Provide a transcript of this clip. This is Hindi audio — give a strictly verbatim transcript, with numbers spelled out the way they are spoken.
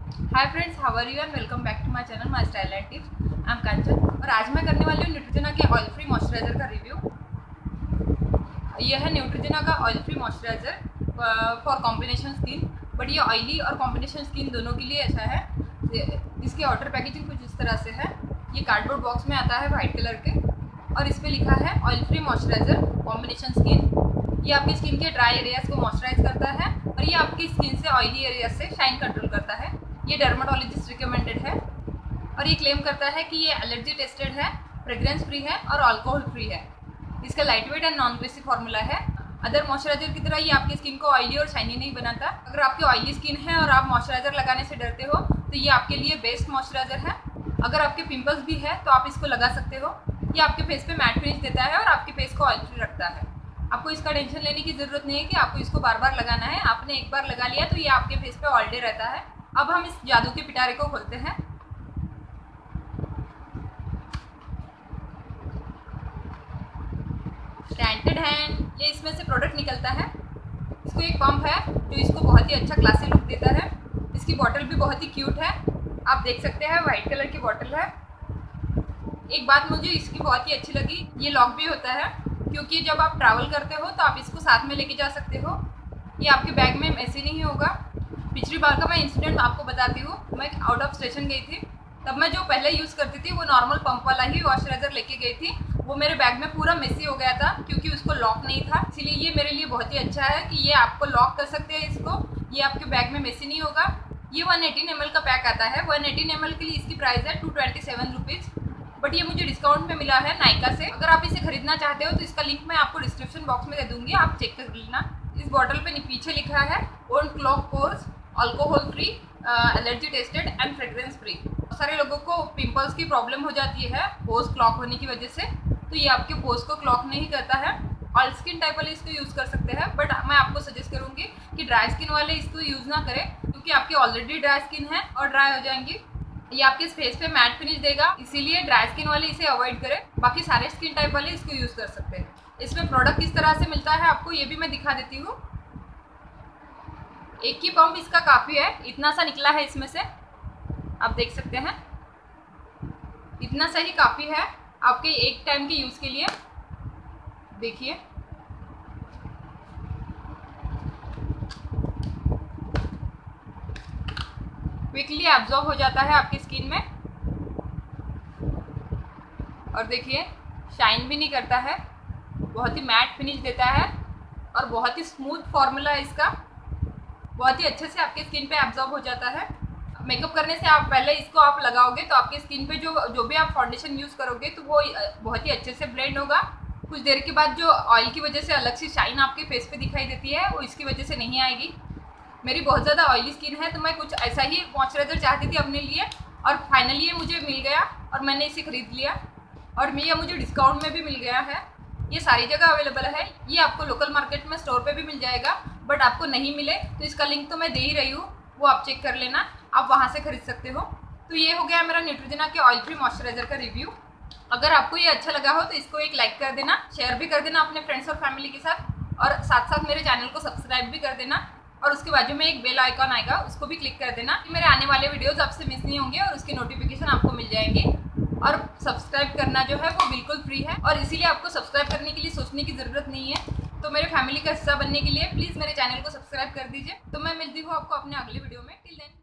Hi friends, how are you and welcome back to my channel my style and tips. I am Kanchan और आज मैं करने वाली हूँ न्यूट्रिजेना के ऑयल फ्री मॉइस्चराइजर का रिव्यू। यह है न्यूट्रिजेना का oil free moisturiser for combination skin, but ये ऑयली और कॉम्बिनेशन स्किन दोनों के लिए अच्छा है। इसकी आउटर पैकेजिंग कुछ इस तरह से है। ये कार्डबोर्ड बॉक्स में आता है वाइट कलर के और इस पर लिखा है oil free moisturiser combination skin. ये आपकी स्किन के ड्राई एरियाज को मॉइस्चराइज करता है और ये आपकी स्किन से ऑयली एरियाज से शाइन कंट्रोल करता है। ये डर्माटोलॉजिस्ट रिकमेंडेड है और ये क्लेम करता है कि ये एलर्जी टेस्टेड है, फ्रेग्रेंस फ्री है और अल्कोहल फ्री है। इसका lightweight and non greasy formula है। अदर मॉइस्चराइजर की तरह ये आपकी स्किन को ऑयली और शाइनी नहीं बनाता। अगर आपकी ऑयली स्किन है और आप मॉइस्चराइजर लगाने से डरते हो तो ये आपके लिए बेस्ट मॉइस्चराइजर है। अगर आपके पिंपल्स भी है तो आप इसको लगा सकते हो। ये आपके फेस पे मैट फिनिश देता है और आपके फेस को ऑयल फ्री रखता है। आपको इसका टेंशन लेने की ज़रूरत नहीं है कि आपको इसको बार बार लगाना है। आपने एक बार लगा लिया तो ये आपके फेस पे ऑल डे रहता है। अब हम इस जादू के पिटारे को खोलते हैं। स्टैंडर्ड हैंड, ये इसमें से प्रोडक्ट निकलता है। इसको एक पंप है जो इसको बहुत ही अच्छा क्लासी लुक देता है। इसकी बॉटल भी बहुत ही क्यूट है, आप देख सकते हैं, वाइट कलर की बॉटल है। एक बात मुझे इसकी बहुत ही अच्छी लगी, ये लॉक भी होता है, क्योंकि जब आप ट्रैवल करते हो तो आप इसको साथ में लेके जा सकते हो। ये आपके बैग में ऐसे नहीं होगा। पिछली बार का मैं इंसिडेंट आपको बताती हूँ। मैं आउट ऑफ स्टेशन गई थी, तब मैं जो पहले यूज़ करती थी वो नॉर्मल पंप वाला ही मॉइस्चराइजर लेके गई थी। वो मेरे बैग में पूरा मेसी हो गया था क्योंकि उसको लॉक नहीं था। इसीलिए ये मेरे लिए बहुत ही अच्छा है कि ये आपको लॉक कर सकते हैं इसको, ये आपके बैग में मेसी नहीं होगा। ये वन एटीन एम एल का पैक आता है। वन एटीन एम एल के लिए इसकी प्राइस है two twenty seven rupees, but ये मुझे डिस्काउंट में मिला है नायका से। अगर आप इसे खरीदना चाहते हो तो इसका लिंक मैं आपको डिस्क्रिप्शन बॉक्स में दे दूँगी, आप चेक कर लेना। इस बॉटल पे पीछे लिखा है unclog pores, alcohol free, allergy tested and fragrance free. बहुत सारे लोगों को पिंपल्स की प्रॉब्लम हो जाती है पोर्स क्लॉक होने की वजह से, तो ये आपके पोर्स को क्लॉक नहीं करता है। ऑयल स्किन टाइप वाले इसको यूज़ कर सकते हैं, बट मैं आपको सजेस्ट करूँगी कि ड्राई स्किन वाले इसको यूज़ ना करें, क्योंकि आपकी ऑलरेडी ड्राई स्किन है और ड्राई हो जाएंगी। ये आपके फेस पे मैट फिनिश देगा, इसीलिए ड्राई स्किन वाले इसे अवॉइड करें। बाकी सारे स्किन टाइप वाले इसको यूज़ कर सकते हैं। इसमें प्रोडक्ट किस तरह से मिलता है आपको ये भी मैं दिखा देती हूँ। एक ही पंप इसका काफ़ी है, इतना सा निकला है इसमें से, आप देख सकते हैं, इतना सा ही काफ़ी है आपके एक टाइम के यूज़ के लिए। देखिए, क्विकली एब्जॉर्ब हो जाता है आपकी स्किन में और देखिए शाइन भी नहीं करता है, बहुत ही मैट फिनिश देता है और बहुत ही स्मूथ फॉर्मूला है इसका, बहुत ही अच्छे से आपके स्किन पे एब्जॉर्ब हो जाता है। मेकअप करने से आप पहले इसको आप लगाओगे तो आपके स्किन पे जो जो भी आप फाउंडेशन यूज़ करोगे तो वो बहुत ही अच्छे से ब्लेंड होगा। कुछ देर के बाद जो ऑयल की वजह से अलग सी शाइन आपके फेस पे दिखाई देती है वो इसकी वजह से नहीं आएगी। मेरी बहुत ज़्यादा ऑयली स्किन है तो मैं कुछ ऐसा ही मॉइस्चराइजर चाहती थी अपने लिए और फाइनली ये मुझे मिल गया और मैंने इसे खरीद लिया और ये मुझे डिस्काउंट में भी मिल गया है। ये सारी जगह अवेलेबल है। ये आपको लोकल मार्केट में स्टोर पे भी मिल जाएगा, बट आपको नहीं मिले तो इसका लिंक तो मैं दे ही रही हूँ, वो आप चेक कर लेना, आप वहाँ से खरीद सकते हो। तो ये हो गया मेरा न्यूट्रिजेना के ऑयल फ्री मॉइस्चराइजर का रिव्यू। अगर आपको ये अच्छा लगा हो तो इसको एक लाइक कर देना, शेयर भी कर देना अपने फ्रेंड्स और फैमिली के साथ, और साथ साथ मेरे चैनल को सब्सक्राइब भी कर देना और उसके बाजू में एक बेल आइकॉन आएगा, उसको भी क्लिक कर देना कि मेरे आने वाले वीडियोज़ आपसे मिस नहीं होंगे और उसके नोटिफिकेशन आपको मिल जाएंगे। और सब्सक्राइब करना जो है वो बिल्कुल फ्री है और इसीलिए आपको सब्सक्राइब करने के लिए सोचने की ज़रूरत नहीं है। तो मेरे फैमिली का हिस्सा बनने के लिए प्लीज़ मेरे चैनल को सब्सक्राइब कर दीजिए। तो मैं मिलती हूँ आपको अपने अगले वीडियो में। Till then.